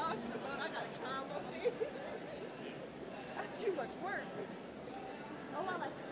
across the boat. I gotta climb up this. That's too much work. Oh, I like